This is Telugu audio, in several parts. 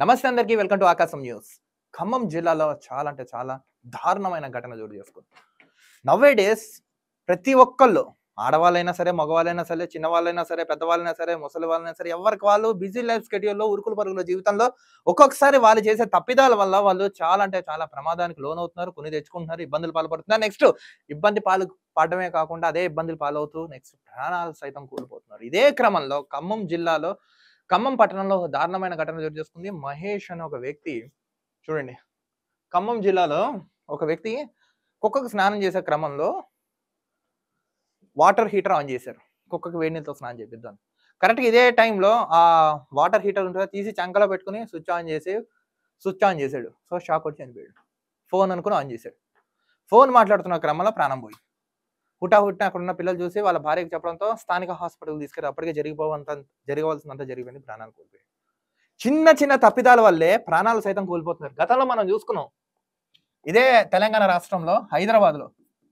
నమస్తే అందరికీ welcome to Aakasam news. Khammam జిల్లాలో చాలా అంటే చాలా దారుణమైన ఘటన చోటు చేసుకుంది. నవ్వే డేస్ ప్రతి ఒక్కళ్ళు ఆడవాళ్ళైనా సరే, మగవాళ్ళైనా సరే, చిన్నవాళ్ళైనా సరే, పెద్దవాళ్ళైనా సరే, ముసలి వాళ్ళైనా సరే, ఎవరికి వాళ్ళు బిజీ లైఫ్ స్కెడ్యూల్లో ఉరుకులు పరుగుల జీవితంలో ఒక్కొక్కసారి వాళ్ళు చేసే తప్పిదాల వల్ల వాళ్ళు చాలా అంటే చాలా ప్రమాదానికి లోనవుతున్నారు, కొని తెచ్చుకుంటున్నారు, ఇబ్బందులు పాల్పడుతున్నారు. నెక్స్ట్ ఇబ్బంది పడడమే కాకుండా అదే ఇబ్బందులు పాలవుతూ నెక్స్ట్ ప్రాణాలు సైతం కోల్పోతున్నారు. ఇదే క్రమంలో ఖమ్మం జిల్లాలో ఖమ్మం పట్టణంలో ఒక దారుణమైన ఘటన చోటు చేసుకుంది. మహేష్ అనే ఒక వ్యక్తి చూడండి, ఖమ్మం జిల్లాలో ఒక వ్యక్తి కుక్కకు స్నానం చేసే క్రమంలో వాటర్ హీటర్ ఆన్ చేశారు. కుక్కకి వేడి నీళ్ళతో స్నానం చేపిద్దాం. కరెక్ట్‌గా ఇదే టైంలో ఆ వాటర్ హీటర్ ఉంటది తీసి చంకలో పెట్టుకొని స్విచ్ ఆన్ చేసాడు. సో షాక్ వచ్చి చనిపోయాడు. ఫోన్ అనుకుని ఆన్ చేశాడు. ఫోన్ మాట్లాడుతున్న క్రమంలో ప్రాణం పోయింది. హుటాహుటిన అక్కడున్న పిల్లలు చూసి వాళ్ళ భార్యకి చెప్పడంతో స్థానిక హాస్పిటల్‌కి తీసుకెళ్లారు. అప్పటికే జరగవలసినంత జరిగిపోయింది. ప్రాణాలు కోల్పోయారు. చిన్న చిన్న తప్పిదాల వల్లే ప్రాణాలు సైతం కోల్పోతున్నారు. గతంలో మనం చూసుకున్నాం. ఇదే తెలంగాణ రాష్ట్రంలో హైదరాబాద్‌లో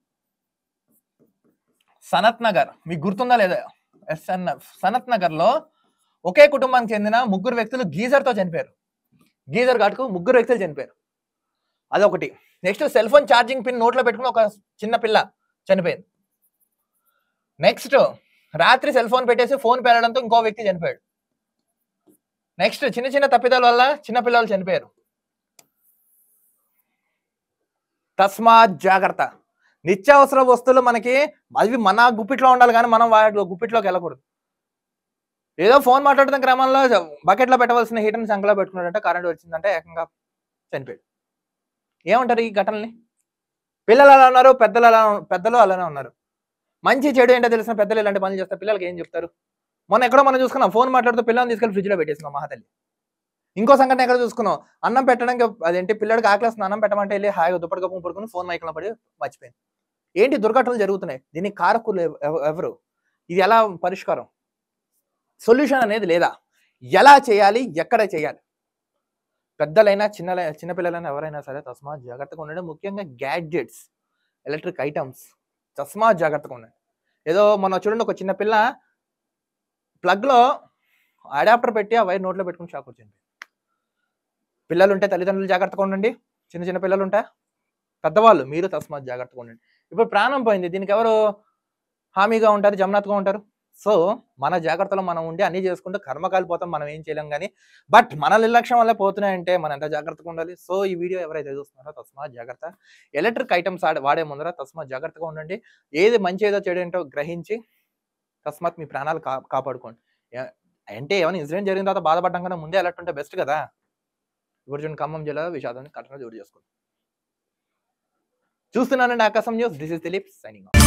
సనత్ నగర్ మీకు గుర్తుందా లేదా? సనత్ నగర్‌లో ఒకే కుటుంబానికి చెందిన ముగ్గురు వ్యక్తులు గీజర్‌తో చనిపోయారు. గీజర్ ఘాటుకు ముగ్గురు వ్యక్తులు చనిపోయారు. అదొకటి. Next cell phone charging pin నోట్లో పెట్టుకుని ఒక చిన్న పిల్ల చనిపోయింది. నెక్స్ట్ రాత్రి సెల్ ఫోన్ పెట్టేసి ఫోన్ పేలడంతో ఇంకో వ్యక్తి చనిపోయాడు. నెక్స్ట్ చిన్న చిన్న తప్పిదాల వల్ల చిన్న పిల్లలు చనిపోయారు. తస్మాత్ జాగ్రత్త. నిత్యావసర వస్తువులు మనకి అవి మన గుప్పిట్లో ఉండాలి కానీ మనం వాటి గుప్పిట్లోకి వెళ్ళకూడదు. ఏదో ఫోన్ మాట్లాడుతున్న క్రమంలో బకెట్లో పెట్టవలసిన హీటర్ని సంకలో పెట్టుకున్నాడంటే కరెంట్ వచ్చిందంటే ఏకంగా చనిపోయాడు. ఏమంటారు ఈ ఘటనల్ని? పిల్లలు అలా ఉన్నారు, పెద్దలు అలానే ఉన్నారు. మంచి చెడు ఏంటో తెలిసిన పెద్దలు ఇలాంటి పనులు చేస్తారు. పిల్లలకి ఏం చెప్తారు? మొన్న ఎక్కడో మనం చూసుకున్నాం, ఫోన్ మాట్లాడుతూ పిల్లల్ని తీసుకెళ్ళి ఫ్రిడ్జ్లో పెట్టేసినాం మహాతల్లి. ఇంకో సంఘటన ఎక్కడ చూసుకున్నాం, అన్నం పెట్టడానికి అదేంటి పిల్లడికి ఆకలిస్తుంది అన్నం పెట్టమంటే వెళ్ళి హాయిగా దుప్పటి కప్పుకొని పడుకుని ఫోన్ మైక్లో పడి మర్చిపోయింది. ఏంటి దుర్ఘటనలు జరుగుతున్నాయి? దీనికి కారకులు ఎవరు? ఇది ఎలా పరిష్కారం? సొల్యూషన్ అనేది లేదా? ఎలా చేయాలి? ఎక్కడ చేయాలి? పెద్దలైనా చిన్నపిల్లలైనా ఎవరైనా సరే తస్మాత్ జాగ్రత్తగా ఉండండి. ముఖ్యంగా గ్యాడ్జెట్స్, ఎలక్ట్రిక్ ఐటమ్స్ తస్మాత్ జాగ్రత్తగా ఉండండి. ఏదో మొన్న చూడండి, ఒక చిన్న పిల్ల ప్లగ్లో అడాప్టర్ పెట్టి ఆ వైర్ నోట్లో పెట్టుకుని షాక్ వచ్చింది. పిల్లలు ఉంటే తల్లిదండ్రులు జాగ్రత్తగా ఉండండి. చిన్న పిల్లలు ఉంటే పెద్దవాళ్ళు మీరు తస్మాత్ జాగ్రత్తగా ఉండండి. ఇప్పుడు ప్రాణం పోయింది, దీనికి ఎవరు హామీగా ఉంటారు, జమనాథ్గా ఉంటారు? సో మన జాగ్రత్తలో మనం ఉండి అన్ని చేసుకుంటూ కర్మ కాలిపోతాం, మనం ఏం చేయలేం. కానీ బట్ మన నిర్లక్ష్యం వల్ల పోతున్నాయంటే మనం ఎంత జాగ్రత్తగా ఉండాలి. సో ఈ వీడియో ఎవరైతే చూస్తున్నారో తస్మాత్ జాగ్రత్త. ఎలక్ట్రిక్ ఐటమ్స్ వాడే ముందర తస్మాత్ జాగ్రత్తగా ఉండండి. ఏది మంచి ఏదో చెడు ఏంటో గ్రహించి తస్మాత్ మీ ప్రాణాలు కాపాడుకోండి. అంటే ఏమైనా ఇన్సిడెంట్ జరిగిన తర్వాత బాధపడడం కన్నా ముందే అలర్ట్ ఉంటే బెస్ట్ కదా. ఇప్పుడు చూడండి, ఖమ్మం జిల్లాలో విషాదాన్ని ఘటన చోటు చేసుకుంది. చూస్తున్నానండి Aakasam news. This is Dilip signing of.